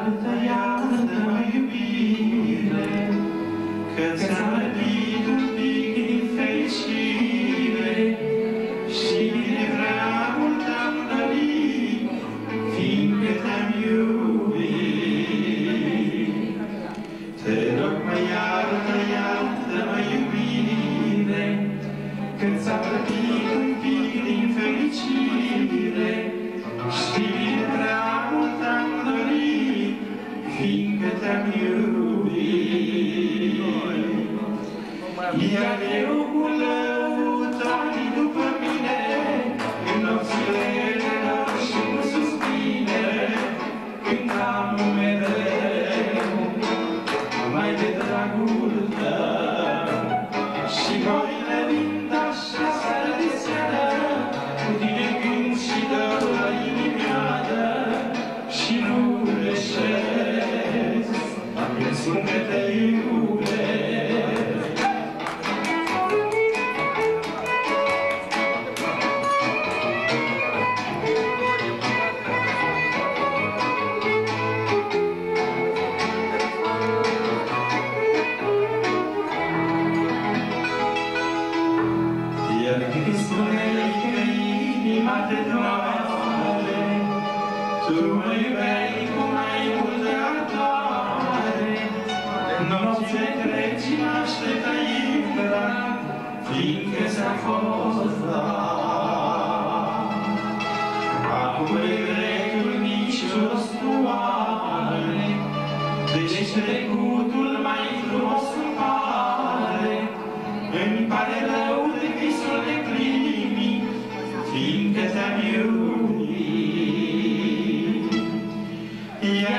iartă-mă, iubire, că ți-am răpit un pic din fericire și de dragul te-am dărit, fiindcă te-am iubit. Te rog, mă iartă-mă, iubire, că ți-am răpit un pic din fericire și de dragul te-am dărit, fiindcă te-am iubit. Iar eu cu lăutarii după mine, în nopțile rău și cu suspine, cântam mereu, numai de dragul tău. Și voile vind așa seară de seară, cu tine cânt și dau la inimioară, și nu greșesc, când spun că te iubesc. Iar când spuneai că inima te doare, tu mă iubeai cu mai multă ardare. Nopțile treci m-așteptai drag, fiindcă ți-a fost drag. Acum regretul nici rost nu are, deci trecutul mai frumos îmi pare. Îmi pare rău de visul neplinit, fiindcă te-am iubit.